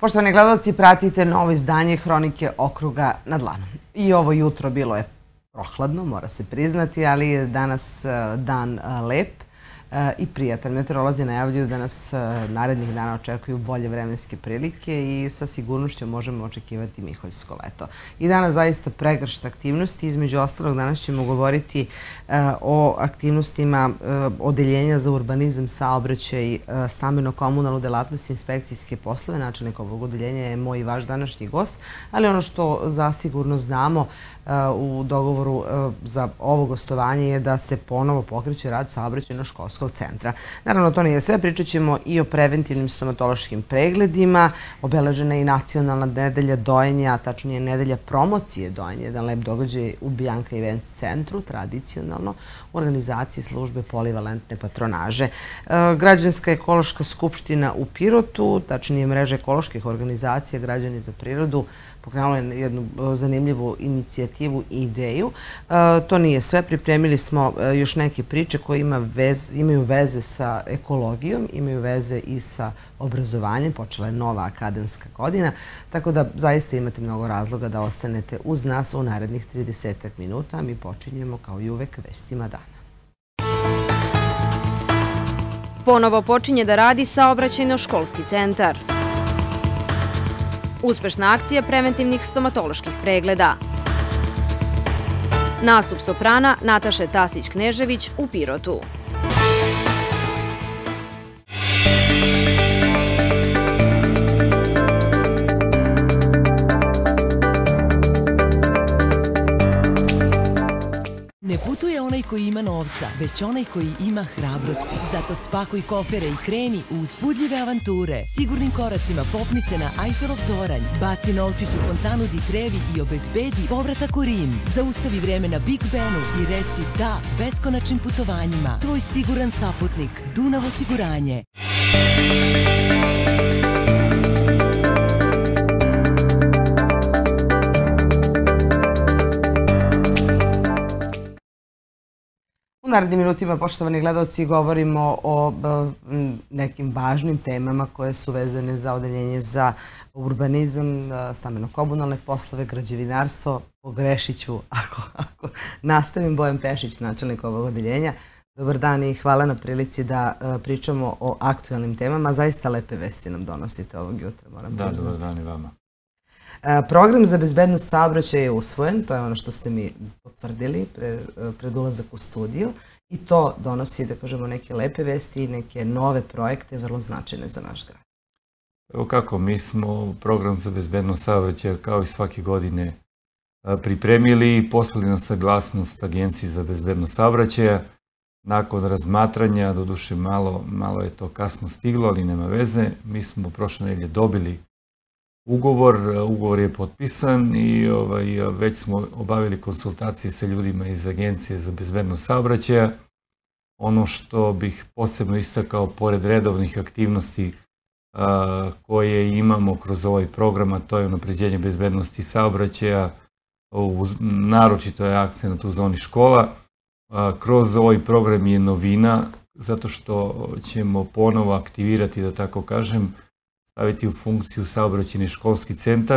Poštovani gledalci, pratite novo izdanje Hronike okruga na dlanu. I ovo jutro bilo je prohladno, mora se priznati, ali je danas dan lep i prijatan. Meteorolozi najavljuju da nas narednih dana očekuju bolje vremenske prilike i sa sigurnošću možemo očekivati miholjsko leto. I danas zaista pregršt aktivnosti. Između ostalog, danas ćemo govoriti o aktivnostima Odeljenja za urbanizam, saobraćaj, stambeno-komunalnu delatnost i inspekcijske poslove. Načelnik ovog odeljenja je moj i vaš današnji gost, ali ono što zasigurno znamo u dogovoru za ovo gostovanje je da se ponovo pokreće rad saobraćajno-školskog centra. Naravno, to nije sve. Pričat ćemo i o preventivnim stomatološkim pregledima. Obeležena je i nacionalna nedelja dojenja, tačnije nedelja promocije dojenja, jedan lep događaj u Bianca Event centru, tradicionalno, u organizaciji službe polivalentne patronaže. Građanska ekološka skupština u Pirotu, tačnije mreža ekoloških organizacija Građani za prirodu, pokrenula je jednu zanimljivu inicijativu i ideju. To nije sve. Pripremili smo još neke priče koje imaju veze sa ekologijom, imaju veze i sa obrazovanjem. Počela je nova akademska godina, tako da zaista imate mnogo razloga da ostanete uz nas u narednih 30 minuta. Mi počinjemo kao i uvek vestima dana. Ponovo počinje da radi saobraćajno-školski centar. Uspešna akcija preventivnih stomatoloških pregleda. Nastup soprana Nataše Tasić-Knežević u Pirotu. Ne putuje onaj koji ima novca, već onaj koji ima hrabrosti. Zato spakuj kofere i kreni u uzbudljive avanture. Sigurnim koracima popni se na Eiffel toranj, baci novčić u fontanu Di Trevi i obezbedi povratak u Rim. Zaustavi vreme na Big Benu i reci da beskonačnim putovanjima. Tvoj siguran saputnik, Dunav osiguranje. U narednim minutima, poštovani gledalci, govorimo o nekim važnim temama koje su vezane za Odeljenje za urbanizam, stambeno-komunalne poslove, građevinarstvo. Pogrešit ću ako nastavim. Bojan Pešić, načelnik ovog odeljenja. Dobar dan i hvala na prilici da pričamo o aktualnim temama. Zaista lepe vesti nam donosite ovog jutra, moram priznati. Da, dobar dan i vama. Program za bezbednost saobraćaja je usvojen, to je ono što ste mi potvrdili pred ulazak u studiju i to donosi, da kažemo, neke lepe vesti i neke nove projekte vrlo značajne za naš grad. Evo kako, mi smo program za bezbednost saobraćaja kao i svake godine pripremili i poslali na saglasnost Agenciji za bezbednost saobraćaja. Nakon razmatranja, doduše malo je to kasno stiglo, ali nema veze, mi smo prošle nedelje dobili ugovor je potpisan i već smo obavili konsultacije sa ljudima iz Agencije za bezbednost saobraćaja. Ono što bih posebno istakao, pored redovnih aktivnosti koje imamo kroz ovaj program, a to je unapređenje bezbednosti saobraćaja, naročito je akcenat u zoni škola. Kroz ovaj program je novina, zato što ćemo ponovo aktivirati, da tako kažem, staviti u funkciju saobraćajni školski centar.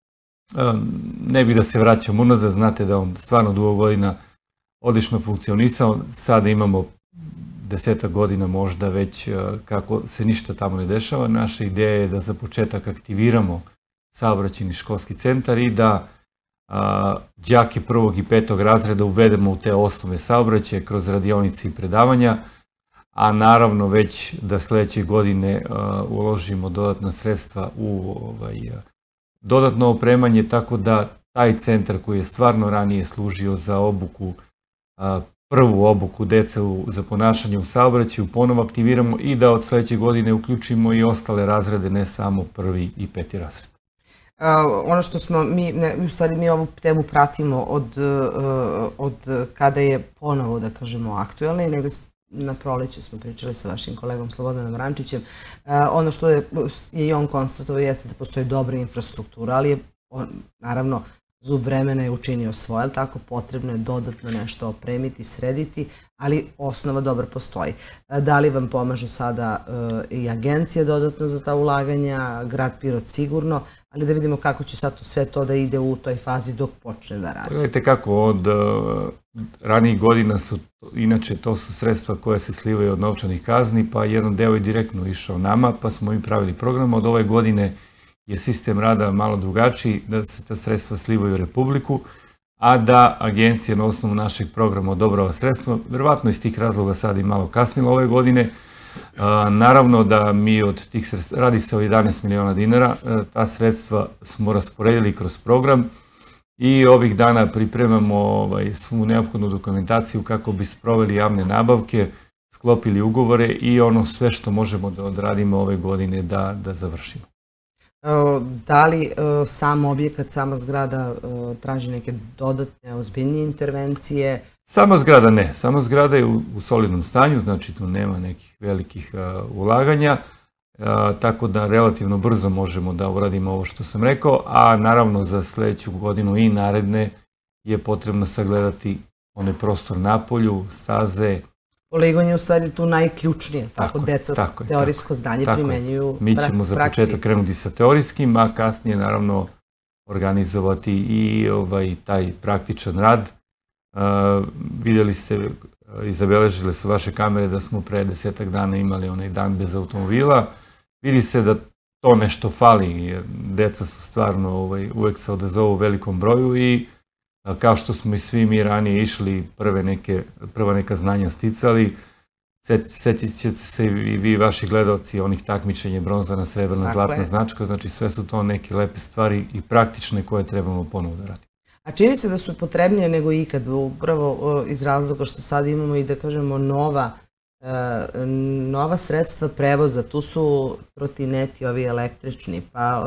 Ne bih da se vraćam unazad, znate da on stvarno dugo godina odlično funkcionisao. Sada imamo 10 godina možda već kako se ništa tamo ne dešava. Naša ideja je da za početak aktiviramo saobraćajni školski centar i da đake 1. i 5. razreda uvedemo u te osnove saobraćaja kroz radionice i predavanja, a naravno već da sledeće godine uložimo dodatna sredstva u dodatno opremanje, tako da taj centar koji je stvarno ranije služio za obuku, prvu obuku dece za ponašanje u saobraćaju, ponovo aktiviramo i da od sledeće godine uključimo i ostale razrede, ne samo 1. i 5. razred. Ono što smo u stvari mi ovu temu pratimo od kada je ponovo, da kažemo, aktuelna i negde na proleće smo pričali sa vašim kolegom Slobodanom Rančićem. Ono što je i on konstatovao jeste da postoji dobra infrastruktura, ali je naravno zub vremena je učinio svoje, ali tako potrebno je dodatno nešto opremiti, srediti, ali osnova dobro postoji. Da li vam pomaže sada i agencija dodatno za ta ulaganja, grad Pirot sigurno, ali da vidimo kako će sad sve to da ide u toj fazi dok počne da radi. Gledajte kako, od ranijih godina su, inače to su sredstva koja se slivaju od novčanih kazni, pa jedan deo je direktno išao nama, pa smo mi pravili program. Od ove godine je sistem rada malo drugačiji, da se ta sredstva slivaju u Republiku, a da agencija na osnovu našeg programa odobrava sredstva. Verovatno iz tih razloga sad i malo kasnilo ove godine. Naravno da mi od tih sredstva, radi se o 11 miliona dinara, ta sredstva smo rasporedili kroz program i ovih dana pripremamo svu neophodnu dokumentaciju kako bi sproveli javne nabavke, sklopili ugovore i ono sve što možemo da odradimo ove godine da završimo. Da li sam objekat, sama zgrada traži neke dodatne, ozbiljnije intervencije? Sama zgrada ne. Sama zgrada je u solidnom stanju, znači tu nema nekih velikih ulaganja, tako da relativno brzo možemo da uradimo ovo što sam rekao, a naravno za sledeću godinu i naredne je potrebno sagledati onaj prostor napolju, staze. Poligon je u stvari tu najključnije, tako deca teorijsko znanje primenjuju praksi. Mi ćemo za početak krenuti sa teorijskim, a kasnije naravno organizovati i taj praktičan rad. Vidjeli ste i zabeležile su vaše kamere da smo pre 10-ak dana imali onaj dan bez automobila. Vidi se da to nešto fali, jer deca su stvarno uvek se odazovu u velikom broju i kao što smo i svi mi ranije išli, prva neka znanja sticali, setit ćete se i vi, vaši gledalci, onih takmičenja, bronzana, srebrna, zlatna značka, znači sve su to neke lepe stvari i praktične koje trebamo ponovo da radimo. A čini se da su potrebnije nego ikad, upravo iz razloga što sad imamo i da kažemo nova sredstva prevoza, tu su trotineti, ovi električni, pa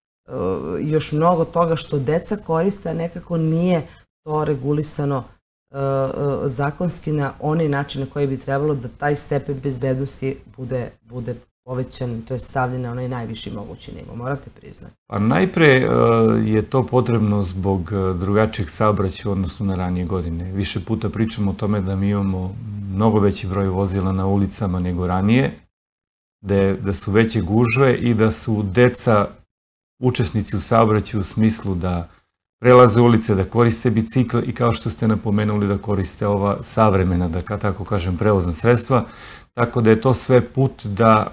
još mnogo toga što deca koriste, a nekako nije to regulisano zakonski na onaj način na koji bi trebalo da taj stepen bezbednosti bude povećan, to je stavljen na onaj najviši mogući nivo, morate priznati. Pa najpre je to potrebno zbog drugačijeg saobraćaja u odnosu na ranije godine. Više puta pričamo o tome da mi imamo mnogo veći broj vozila na ulicama nego ranije, da su veće gužve i da su deca učesnici u saobraćaju u smislu da prelaze ulice, da koriste bicikle i kao što ste napomenuli da koriste ova savremena, da tako kažem, prevozna sredstva. Tako da je to sve put da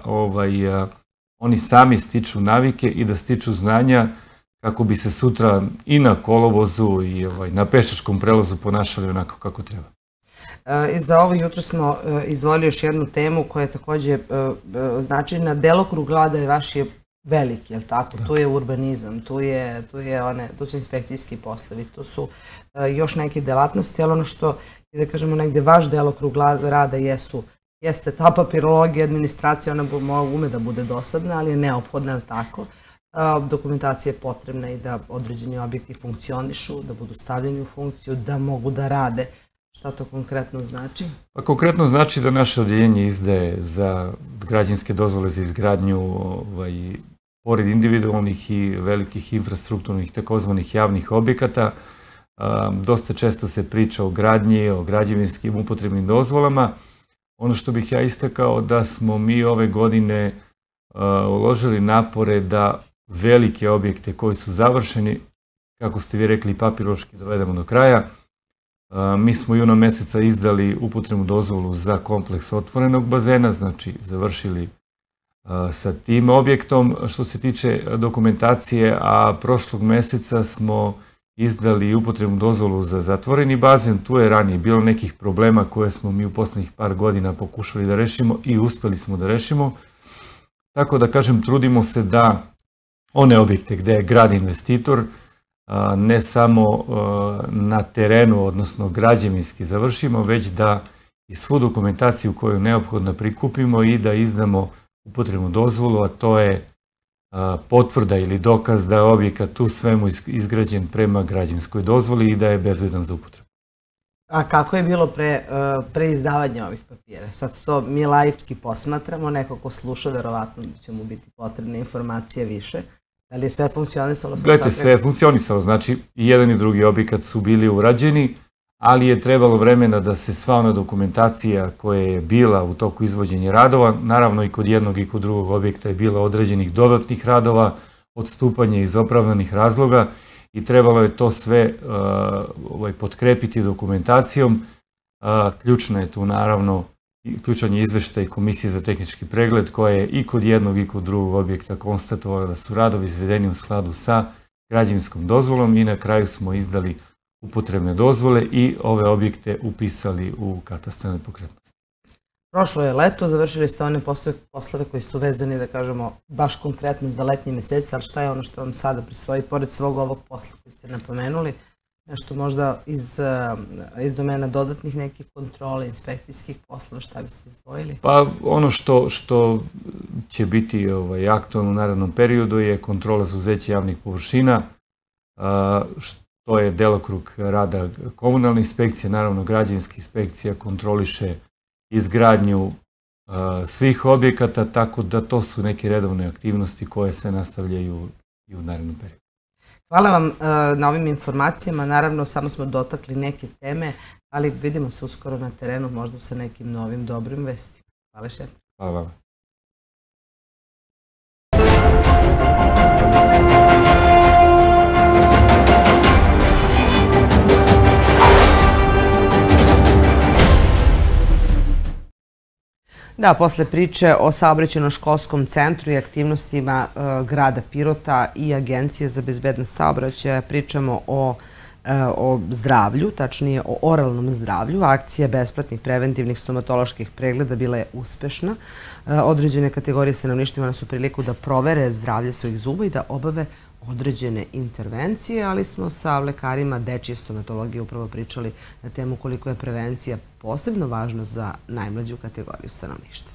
oni sami stiču navike i da stiču znanja kako bi se sutra i na kolovozu i na pešačkom prelazu ponašali onako kako treba. I za ovo jutro smo izdvojili još jednu temu koja je takođe značajna. Delokrug rada je vaš veliki, je li tako? Tu je urbanizam, tu su inspekcijski poslovi, tu su još neke delatnosti, ali ono što, da kažemo, negde vaš delokrug rada jeste ta papirologija, administracija, ona ume da bude dosadna, ali je neophodna, je li tako? Dokumentacija je potrebna i da određeni objekti funkcionišu, da budu stavljeni u funkciju, da mogu da rade. Šta to konkretno znači? Pa konkretno znači da naše odjeljenje izdaje za građevinske dozvole za izgradnju, pored individualnih i velikih infrastrukturnih takozvanih javnih objekata. Dosta često se priča o gradnji, o građevinskim upotrebnim dozvolama. Ono što bih ja istakao da smo mi ove godine uložili napore da velike objekte koji su završeni, kako ste vi rekli, papirološki dovedemo do kraja. Mi smo juna meseca izdali upotrebnu dozvolu za kompleks otvorenog bazena, znači završili sa tim objektom. Što se tiče dokumentacije, a prošlog meseca smo izdali upotrebnu dozvolu za zatvoreni bazen. Tu je ranije bilo nekih problema koje smo mi u poslednjih par godina pokušali da rešimo i uspeli smo da rešimo. Tako da kažem, trudimo se da one objekte gde je grad investitor, ne samo na terenu, odnosno građevinski završimo, već da i svu dokumentaciju koju je neophodno prikupimo i da izdamo upotrebnu dozvolu, a to je potvrda ili dokaz da je objekat tu svemu izgrađen prema građevinskoj dozvoli i da je bezbedan za upotrebu. A kako je bilo pre izdavanja ovih papira? Sad to mi laički posmatramo, neko ko sluša, verovatno će mu biti potrebne informacije više. Da li je sve funkcionisalo? Gledajte, sve je funkcionisalo, znači i jedan i drugi objekat su bili urađeni, ali je trebalo vremena da se sva ona dokumentacija koja je bila u toku izvođenja radova, naravno i kod jednog i kod drugog objekta je bilo određenih dodatnih radova, odstupanje iz opravdanih razloga i trebalo je to sve potkrepiti dokumentacijom. Ključno je tu naravno, ključan je izveštaj Komisije za tehnički pregled koja je i kod jednog i kod drugog objekta konstatovala da su radovi izvedeni u skladu sa građevinskom dozvolom i na kraju smo izdali upotrebne dozvole i ove objekte upisali u katastar nepokretnosti. Prošlo je leto, završili ste one poslove koji su vezani, da kažemo, baš konkretno za letnji mesec, ali šta je ono što vam sada prisvoji, pored svog ovog posla koji ste napomenuli, nešto možda iz domena dodatnih nekih kontrola, inspekcijskih poslova, šta biste izdvojili? Pa ono što će biti aktualno u narednom periodu je kontrola zauzeća javnih površina, to je delokrug rada komunalne inspekcije, naravno građevinska inspekcija kontroliše izgradnju svih objekata, tako da to su neke redovne aktivnosti koje se nastavljaju i u narednom periodu. Hvala vam na ovim informacijama, naravno samo smo dotakli neke teme, ali vidimo se uskoro na terenu, možda sa nekim novim dobrim vestima. Hvala još jednom. Hvala vam. Da, posle priče o saobraćajno-školskom centru i aktivnostima grada Pirota i Agencije za bezbednost saobraćaja pričamo o zdravlju, tačnije o oralnom zdravlju. Akcija besplatnih preventivnih stomatoloških pregleda bila je uspešna. Određene kategorije stanovništva imale su priliku da provere zdravlje svojih zuba i da obave određene intervencije, ali smo sa lekarima dečje stomatologije upravo pričali na temu koliko je prevencija posebno važna za najmlađu kategoriju stanovništva.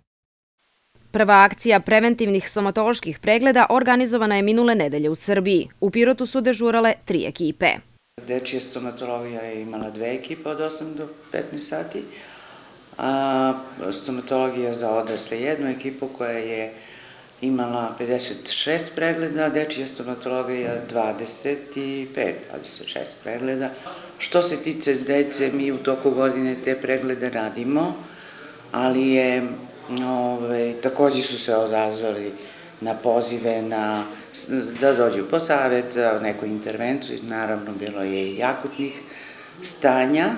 Prva akcija preventivnih stomatoloških pregleda organizovana je minule nedelje u Srbiji. U Pirotu su dežurale 3 ekipe. Dečja stomatologija je imala 2 ekipe od 8 do 15 sati, a stomatologija za odrasle 1 ekipu koja je imala 56 pregleda, dečja stomatologija 26 pregleda. Što se tiče dece, mi u toku godine te preglede radimo, ali takođe su se odazvali na pozive da dođu po savjet, neku intervenciju, naravno bilo je i akutnih stanja,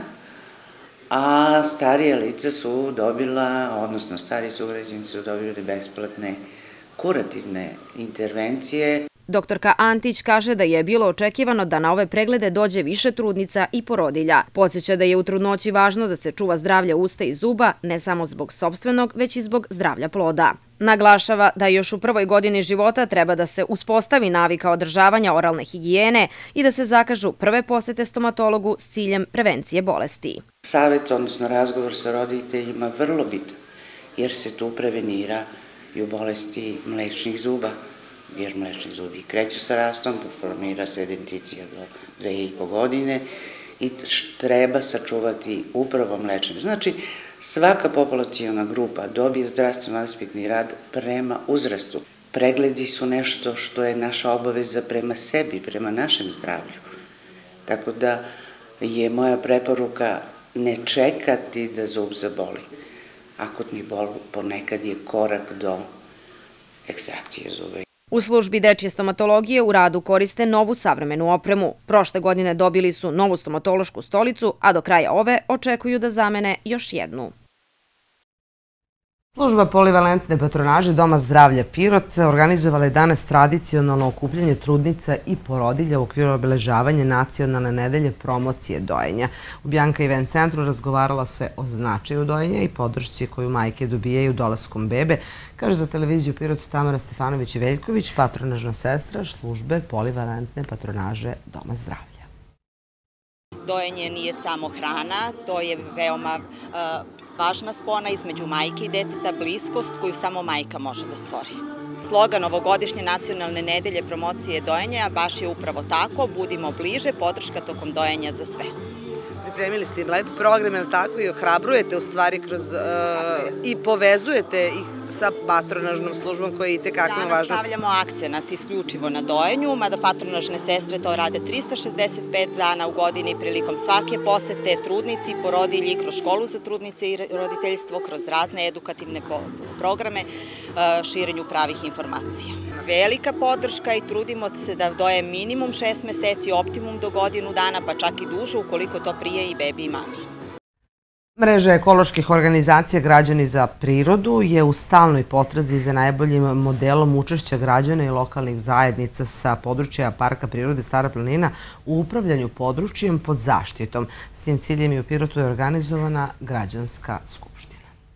a starije lica su dobila, odnosno stari sugrađani su dobili besplatne kurativne intervencije. Doktorka Antić kaže da je bilo očekivano da na ove preglede dođe više trudnica i porodilja. Podsjeća da je u trudnoći važno da se čuva zdravlje usta i zuba, ne samo zbog sopstvenog, već i zbog zdravlja ploda. Naglašava da još u prvoj godini života treba da se uspostavi navika održavanja oralne higijene i da se zakažu prve posete stomatologu s ciljem prevencije bolesti. Savet, odnosno razgovor sa roditeljima, vrlo bitan, jer se tu prevenira i u bolesti mlečnih zuba, jer mlečni zubi kreću sa rastom, formira se denticija do 2,5 godine i treba sačuvati upravo mlečne. Znači, svaka populacijona grupa dobije zdravstveno-vaspitni rad prema uzrastu. Pregledi su nešto što je naša obaveza prema sebi, prema našem zdravlju. Tako da je moja preporuka ne čekati da zub zaboli. Akutni bol ponekad je korak do ekstrakcije zuba. U službi dečje stomatologije u radu koriste novu savremenu opremu. Prošle godine dobili su novu stomatološku stolicu, a do kraja ove očekuju da zamene još jednu. Služba polivalentne patronaže Doma zdravlja Pirot organizovala je danas tradicionalno okupljanje trudnica i porodilja u okviru obeležavanja Nacionalne nedelje promocije dojenja. U Bjanka Event centru razgovarala se o značaju dojenja i podršci koju majke dobijaju dolaskom bebe, kaže za televiziju Pirot Tamara Stefanović-Veljković, patronažna sestra službe polivalentne patronaže Doma zdravlja. Dojenje nije samo hrana, to je veoma važna spona između majke i deteta, bliskost koju samo majka može da stvori. Slogan ovogodišnje Nacionalne nedelje promocije dojenja baš je upravo tako, budimo bliže, podrška tokom dojenja za sve. pripremili ste im lep program, je li tako, i ohrabrujete u stvari kroz i povezujete ih sa patronažnom službom koja je itekako važna. Danas stavljamo akcenat isključivo na dojenju, mada patronažne sestre to rade 365 dana u godini prilikom svake posete trudnici, porodilji, kroz školu za trudnice i roditeljstvo, kroz razne edukativne programe, širenju pravih informacija. Velika podrška i trudimo se da doje minimum 6 meseci, optimum do godinu dana, pa čak i duže ukoliko to prije i bebi i mami. Mreža ekoloških organizacija Građani za prirodu je u stalnoj potrazi za najboljim modelom učešća građana i lokalnih zajednica sa područja Parka prirode Stara planina u upravljanju područjem pod zaštitom. S tim ciljem i u Pirotu je organizovana građanska skupština.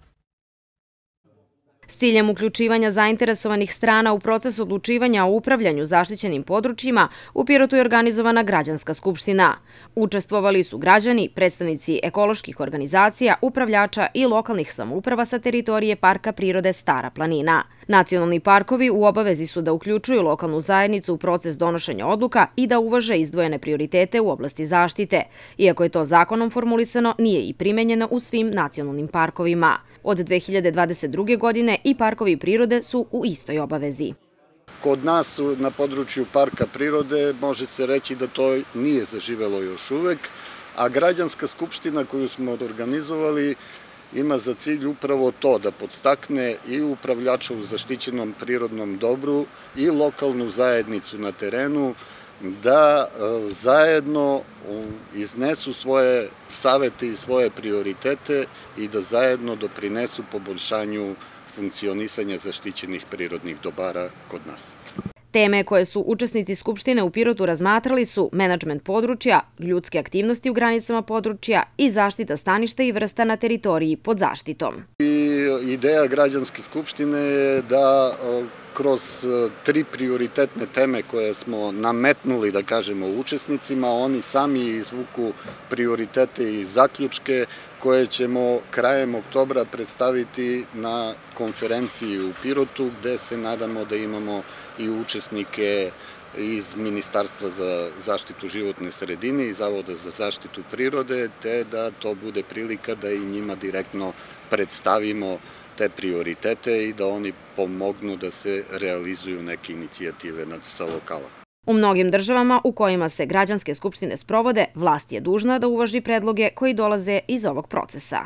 S ciljem uključivanja zainteresovanih strana u proces odlučivanja o upravljanju zaštićenim područjima, u Pirotu je organizovana građanska skupština. Učestvovali su građani, predstavnici ekoloških organizacija, upravljača i lokalnih samouprava sa teritorije Parka prirode Stara planina. Nacionalni parkovi u obavezi su da uključuju lokalnu zajednicu u proces donošenja odluka i da uvaže izdvojene prioritete u oblasti zaštite. Iako je to zakonom formulisano, nije i primenjeno u svim nacionalnim parkovima. Od 2022. godine i parkovi prirode su u istoj obavezi. Kod nas na području Parka prirode može se reći da to nije zaživelo još uvek, a građanska skupština koju smo organizovali ima za cilj upravo to, da podstakne i upravljača u zaštićenom prirodnom dobru i lokalnu zajednicu na terenu, da zajedno iznesu svoje savete i svoje prioritete i da zajedno doprinesu poboljšanju funkcionisanja zaštićenih prirodnih dobara kod nas. Teme koje su učesnici Skupštine u Pirotu razmatrali su menadžment područja, ljudske aktivnosti u granicama područja i zaštita staništa i vrsta na teritoriji pod zaštitom. Ideja građanske skupštine je da kroz 3 prioritetne teme koje smo nametnuli, da kažemo, učesnicima, oni sami izvuku prioritete i zaključke koje ćemo krajem oktobra predstaviti na konferenciji u Pirotu, gde se nadamo da imamo i učesnike iz Ministarstva za zaštitu životne sredine i Zavoda za zaštitu prirode, te da to bude prilika da i njima direktno predstavimo te prioritete i da oni pomognu da se realizuju neke inicijative sa lokala. U mnogim državama u kojima se građanske skupštine sprovode, vlast je dužna da uvaži predloge koji dolaze iz ovog procesa.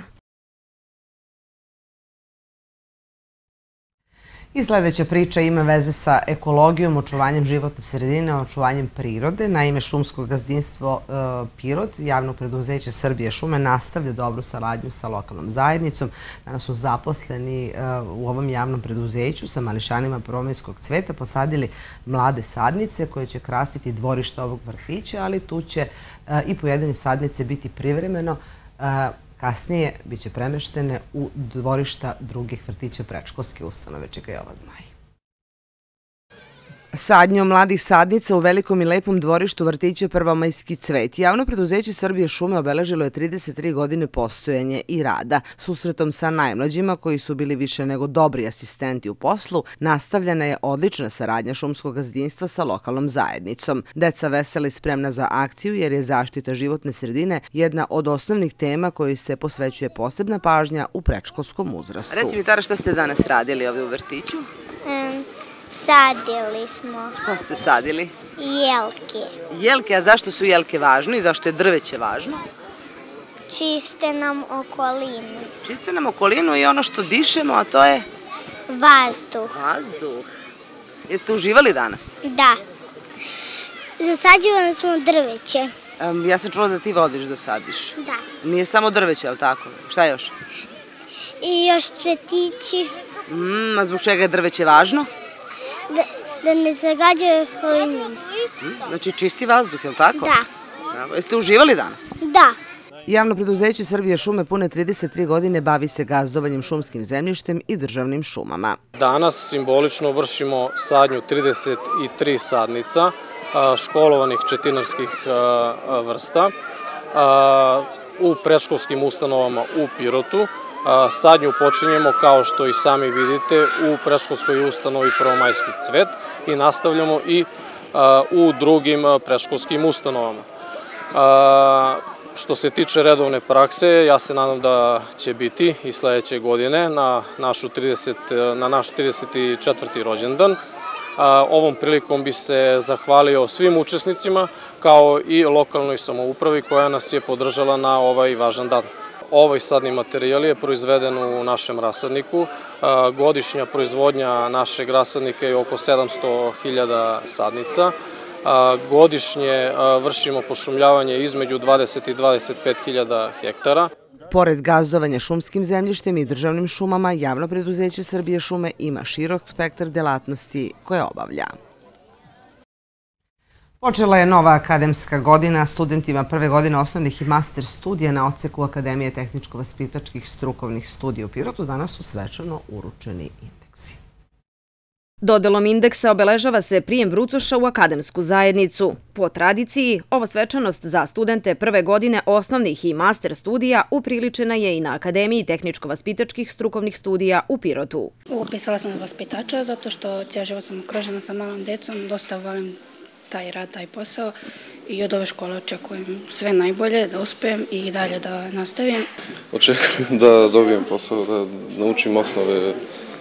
I sledeća priča ima veze sa ekologijom, očuvanjem životne sredine, očuvanjem prirode. Naime, šumsko gazdinstvo Pirot, javno preduzeće Srbije šume, nastavlja dobru saradnju sa lokalnom zajednicom. Danas su zaposleni u ovom javnom preduzeću sa mališanima promajskog cveta posadili mlade sadnice koje će krasiti dvorišta ovog vrtića, ali tu će i pojedine sadnice biti privremeno. Kasnije biće premeštene u dvorišta drugih vrtića predškolske ustanove, čega je ova Zmaj. Sadnjom mladih sadnica u velikom i lepom dvorištu vrtića Prvomajski cvet. Javno preduzeće Srbije šume obeležilo je 33 godine postojanje i rada. Susretom sa najmlađima, koji su bili više nego dobri asistenti u poslu, nastavljena je odlična saradnja šumskog gazdinstva sa lokalnom zajednicom. Deca vesela i spremna za akciju jer je zaštita životne sredine jedna od osnovnih tema koji se posvećuje posebna pažnja u predškolskom uzrastu. Reci mi, Tara, šta ste danas radili ovdje u vrtiću? Sadili smo. Šta ste sadili? Jelke. Jelke, a zašto su jelke važne i zašto je drveće važno? Čiste nam okolinu. Čiste nam okolinu i ono što dišemo, a to je? Vazduh. Vazduh. Jeste uživali danas? Da. Zasađivali smo drveće. Ja sam čula da ti voliš da sadiš. Da. Nije samo drveće, ali tako? Šta još? I još cvetići. A zbog čega je drveće važno? Da ne zagađuje okolinu. Znači čisti vazduh, je li tako? Da. Jeste uživali danas? Da. Javno preduzeće Srbije šume pune 33 godine bavi se gazdovanjem šumskim zemljištem i državnim šumama. Danas simbolično vršimo sadnju 33 sadnica školovanih četinarskih vrsta u predškolskim ustanovama u Pirotu. Sadnju počinjemo, kao što i sami vidite, u predškolskoj ustanovi Prvomajski cvet i nastavljamo i u drugim predškolskim ustanovama. Što se tiče redovne prakse, ja se nadam da će biti i sledeće godine na naš 34. rođendan. Ovom prilikom bi se zahvalio svim učesnicima kao i lokalnoj samoupravi koja nas je podržala na ovaj važan dan. Ovaj sadni materijal je proizveden u našem rasadniku. Godišnja proizvodnja našeg rasadnika je oko 700.000 sadnica. Godišnje vršimo pošumljavanje između 20 i 25.000 hektara. Pored gazdovanja šumskim zemljištem i državnim šumama, Javno preduzeće Srbije šume ima širok spektar delatnosti koje obavlja. Počela je nova akademska godina. Studentima prve godine osnovnih i master studija na odseku Akademije tehničko-vaspitačkih strukovnih studija u Pirotu danas su svečano uručeni indeksi. Dodelom indeksa obeležava se prijem brucoša u akademsku zajednicu. Po tradiciji, ova svečanost za studente prve godine osnovnih i master studija upriličena je i na Akademiji tehničko-vaspitačkih strukovnih studija u Pirotu. Upisala sam za vaspitača zato što cijel život sam okružena sa malom decom, dosta volim taj rad, taj posao i od ove škole očekujem sve najbolje, da uspijem i dalje da nastavim. Očekujem da dobijem posao, da naučim osnove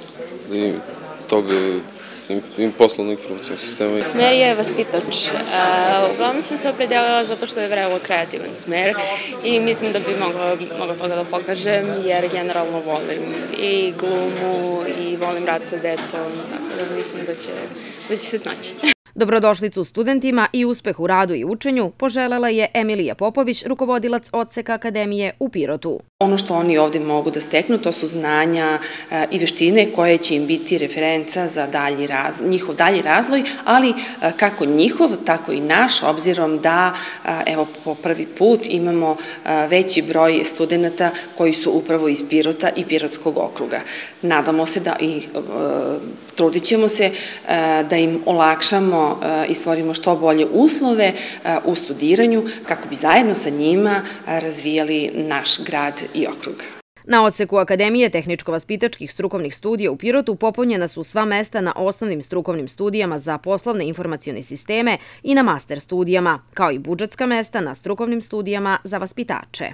tog poslovnog informacijnog sistema. Smer je vaspitač. Uglavnom sam se opredelila zato što je vrlo kreativan smer i mislim da bi mogla toga da pokažem jer generalno volim i glumu i volim rad sa decom, tako da mislim da će se snaći. Dobrodošlicu studentima i uspeh u radu i učenju poželela je Emilija Popović, rukovodilac odseka Akademije u Pirotu. Ono što oni ovdje mogu da steknu, to su znanja i veštine koje će im biti referenca za njihov dalji razvoj, ali kako njihov, tako i naš, obzirom da evo po prvi put imamo veći broj studenta koji su upravo iz Pirota i Pirotskog okruga. Nadamo se da i trudit ćemo se da im olakšamo i stvorimo što bolje uslove u studiranju kako bi zajedno sa njima razvijali naš grad i okrug. Na odseku Akademije tehničko-vaspitačkih strukovnih studija u Pirotu popunjena su sva mesta na osnovnim strukovnim studijama za poslovne informacione sisteme i na master studijama, kao i budžetska mesta na strukovnim studijama za vaspitače.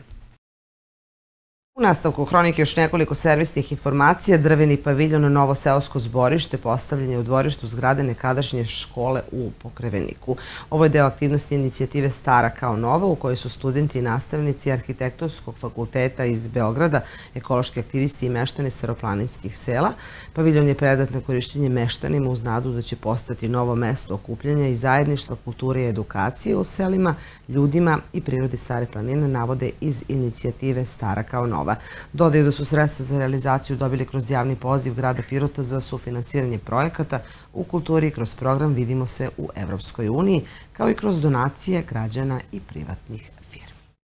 U nastavku hronike još nekoliko servisnih informacija. Drveni paviljon Novo seosko zborište postavljen je u dvorištu zgrade nekadašnje škole u Pokreveniku. Ovo je deo aktivnosti inicijative Stara kao nova u kojoj su studenti i nastavnici Arhitektonskog fakulteta iz Beograda, ekološki aktivisti i meštani staroplaninskih sela. Paviljon je predat na korišćenje meštanima uz nadu da će postati novo mesto okupljanja i zajedništva kulture i edukacije u selima, ljudima i prirodi Stare planine, navode iz inicijative Stara kao nova. Dodaju da su sredstva za realizaciju dobili kroz javni poziv grada Pirota za sufinansiranje projekata u kulturi kroz program Vidimo se u Evropskoj uniji, kao i kroz donacije građana i privatnih firmi.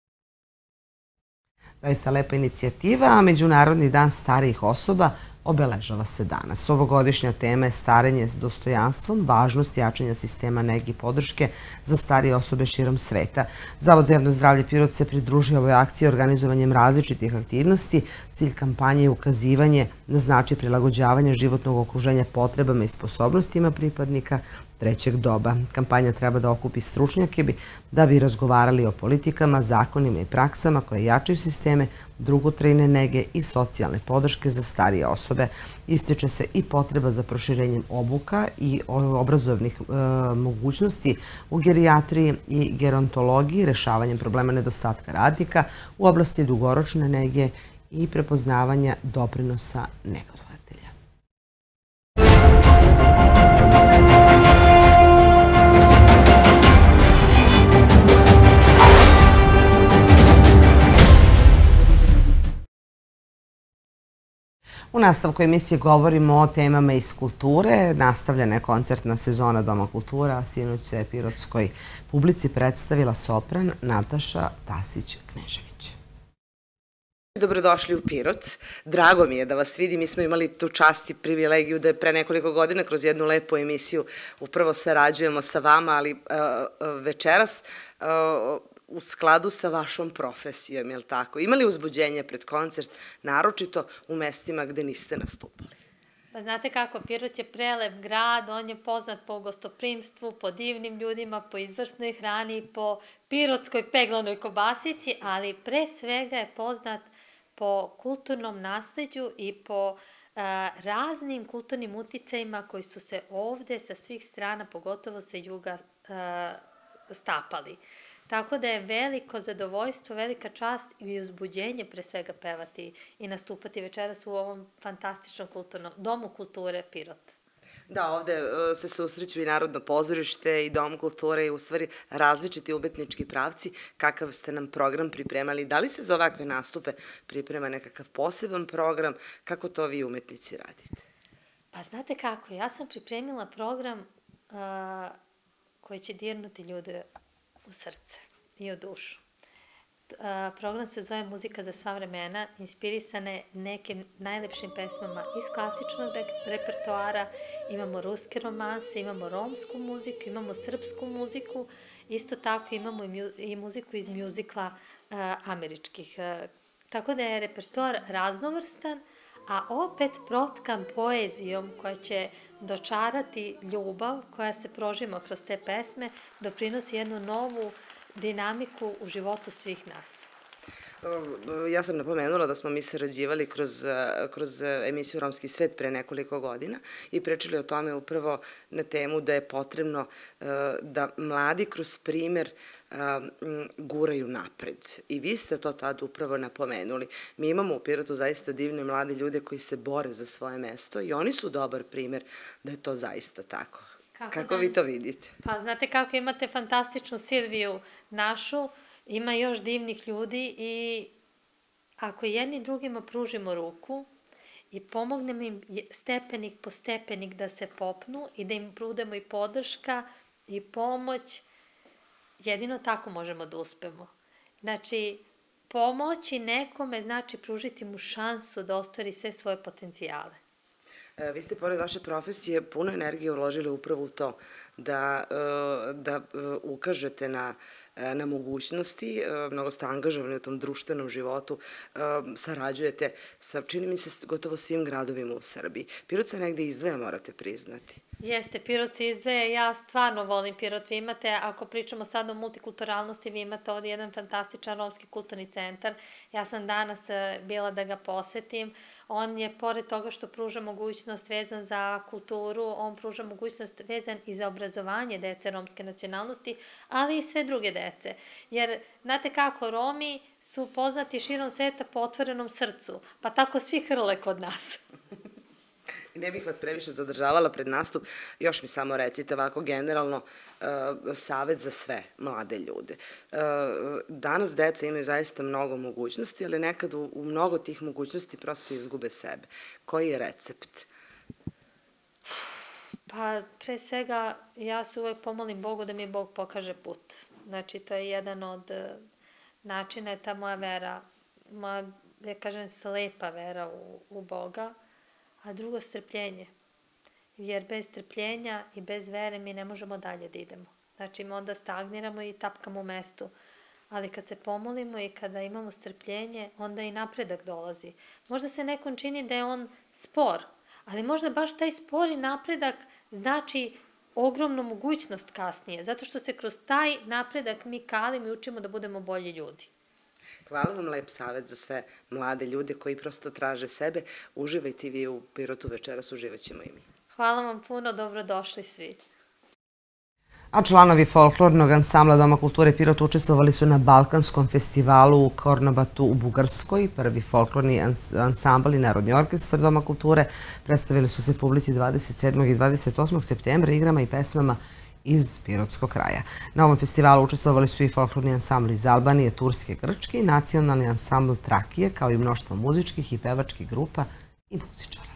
Zaista lepa inicijativa, a Međunarodni dan starijih osoba obeležava se danas. Ovogodišnja tema je starenje s dostojanstvom, važnost jačanja sistema nege i podrške za starije osobe širom sveta. Zavod za javno zdravlje Pirot se pridružio ovoj akciji organizovanjem različitih aktivnosti. Cilj kampanje je ukazivanje na značaj prilagođavanja životnog okruženja potrebama i sposobnostima pripadnika trećeg doba. Kampanja treba da okupi stručnjake da bi razgovarali o politikama, zakonima i praksama koje jačaju sisteme dugotrajne nege i socijalne podrške za starije osobe. Ističe se i potreba za proširenjem obuka i obrazovnih mogućnosti u gerijatriji i gerontologiji, rešavanjem problema nedostatka radnika u oblasti dugoročne nege i prepoznavanja doprinosa negodovatelja. U nastavku emisije govorimo o temama iz kulture. Nastavljena je koncertna sezona Doma kultura, a sinoć se pirotskoj publici predstavila sopran Nataša Tasić-Knežević. Dobrodošli u Pirot. Drago mi je da vas vidim. Mi smo imali tu čast i privilegiju da je pre nekoliko godina kroz jednu lepu emisiju upravo sarađujemo sa vama, ali večeras u skladu sa vašom profesijom, je li tako? Imali uzbuđenje pred koncert, naročito u mestima gde niste nastupali? Pa znate kako, Pirot je prelep grad, on je poznat po gostoprimstvu, po divnim ljudima, po izvrsnoj hrani, po pirotskoj peglanoj kobasici, ali pre svega je poznat po kulturnom nasleđu i po raznim kulturnim uticajima koji su se ovde sa svih strana, pogotovo sa juga, stapali. Tako da je veliko zadovoljstvo, velika čast i uzbuđenje pre svega pevati i nastupati večeras u ovom fantastičnom domu kulture Pirot. Da, ovde se susreću i Narodno pozorište i Dom kulture i u stvari različiti umetnički pravci. Kakav ste nam program pripremali? Da li se za ovakve nastupe priprema nekakav poseban program? Kako to vi umetnici radite? Pa znate kako, ja sam pripremila program koji će dirnuti ljude u srce i u dušu. Program se zove Muzika za sva vremena, inspirisane nekim najlepšim pesmama iz klasičnog repertoara. Imamo ruske romanse, imamo romsku muziku, imamo srpsku muziku, isto tako imamo i muziku iz mjuzikla američkih. Tako da je repertoar raznovrstan, a opet protkan poezijom koja će dočarati ljubav koja se prožima kroz te pesme, doprinosi jednu novu dinamiku u životu svih nas. Ja sam napomenula da smo mi sarađivali kroz emisiju Romski svet pre nekoliko godina i pričali o tome upravo na temu da je potrebno da mladi kroz primer guraju napred. I vi ste to tad upravo napomenuli. Mi imamo u Pirotu zaista divne mlade ljude koji se bore za svoje mesto i oni su dobar primer da je to zaista tako. Kako vi to vidite? Pa znate kako, imate fantastičnu Silviju našu, ima još divnih ljudi i ako jedni drugima pružimo ruku i pomognemo im stepenik po stepenik da se popnu i da im budemo i podrška i pomoć, jedino tako možemo da uspemo. Znači, pomoći nekome znači pružiti mu šansu da ostvari sve svoje potencijale. Vi ste, pored vaše profesije, puno energije uložili upravo u to da ukažete na mogućnosti, mnogo ste angažovani u tom društvenom životu, sarađujete sa, čini mi se, gotovo svim gradovima u Srbiji. Pirot se negde izdvaja, morate priznati. Jeste, Pirot se izdvaja, ja stvarno volim Pirot. Vi imate, ako pričamo sad o multikulturalnosti, vi imate ovdje jedan fantastičan romski kulturni centar. Ja sam danas bila da ga posetim. On je, pored toga što pruža mogućnost vezan za kulturu, on pruža mogućnost vezan i za obrazovanje dece romske nacionalnosti, ali i sve druge dece. Jer, znate kako, Romi su poznati širom sveta po otvorenom srcu, pa tako svi hrle kod nas. Ne bih vas previše zadržavala pred nastup, još mi samo recite ovako generalno savet za sve mlade ljude. Danas deca imaju zaista mnogo mogućnosti, ali nekad u mnogo tih mogućnosti prosto izgube sebe. Koji je recept? Pa pre svega ja se uvek pomolim Bogu da mi Bog pokaže put. Znači to je jedan od načina, je ta moja vera, moja, ja kažem, slepa vera u Boga. A drugo, strpljenje. Jer bez strpljenja i bez vere mi ne možemo dalje da idemo. Znači, mi onda stagniramo i tapkamo u mestu. Ali kad se pomolimo i kada imamo strpljenje, onda i napredak dolazi. Možda se nekom čini da je on spor, ali možda baš taj spor i napredak znači ogromnu mogućnost kasnije, zato što se kroz taj napredak mi kalimo i učimo da budemo bolji ljudi. Hvala vam, lep savet za sve mlade ljude koji prosto traže sebe. Uživajte vi u Pirotu večeras, uživat ćemo i mi. Hvala vam puno, dobrodošli svi. A članovi folklornog ansambla Doma kulture Pirot učestvovali su na Balkanskom festivalu u Kornobatu u Bugarskoj. Prvi folklorni ansambl i Narodni orkestar Doma kulture predstavili su se publici 27. i 28. septembra igrama i pesmama iz pirotskog kraja. Na ovom festivalu učestvovali su i folklorni ansambl iz Albanije, Turske, Grčke i nacionalni ansambl Trakije, kao i mnoštvo muzičkih i pevačkih grupa i muzičara.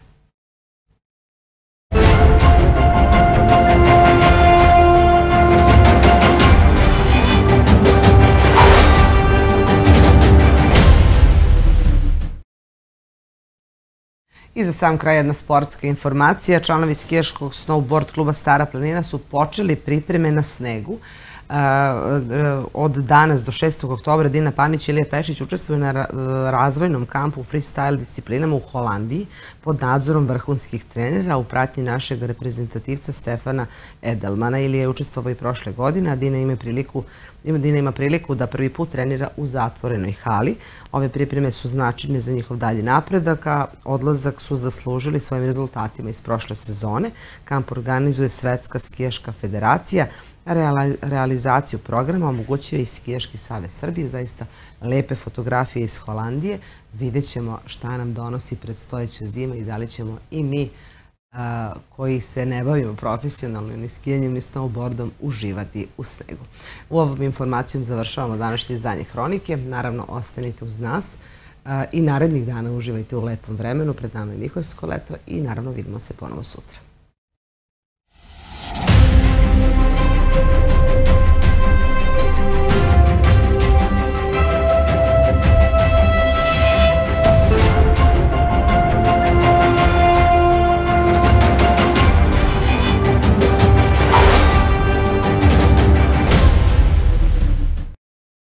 I za sam kraj jedna sportska informacija. Članovi skijaškog snowboard kluba Stara planina su počeli pripreme na snegu Od danas do 6. oktobra Dina Panić i Ilija Pešić učestvuju na razvojnom kampu u freestyle disciplinama u Holandiji pod nadzorom vrhunskih trenera u pratnji našeg reprezentativca Stefana Edelmana. Ilija je učestvovao i prošle godine, a Dina ima priliku da prvi put trenira u zatvorenoj hali. Ove pripreme su značajne za njihov dalji napredak, a odlazak su zaslužili svojim rezultatima iz prošle sezone. Kamp organizuje Svetska skijaška federacija. Realizaciju programa omogućio je i Skijaški savez Srbije. Zaista lepe fotografije iz Holandije. Vidjet ćemo šta nam donosi predstojeća zima i da li ćemo i mi koji se ne bavimo profesionalno ni skijanjem ni snowboardom uživati u snegu. U ovom informacijom završavamo današnje izdanje Hronike. Naravno, ostanite uz nas i narednih dana uživajte u lepom vremenu. Pred nama je Mihojsko leto i naravno vidimo se ponovo sutra.